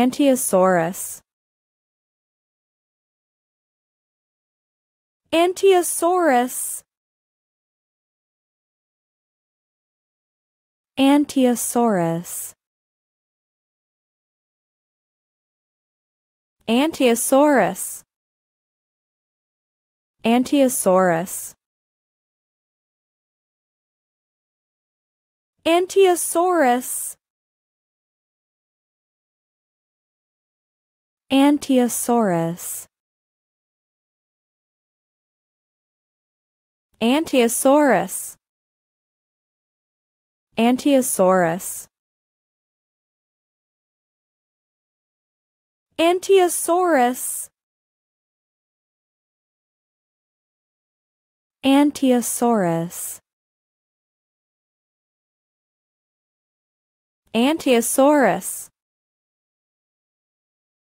Anteosaurus. Anteosaurus. Anteosaurus. Anteosaurus. Anteosaurus. Anteosaurus. Anteosaurus. Anteosaurus. Anteosaurus. Anteosaurus. Anteosaurus. Anteosaurus.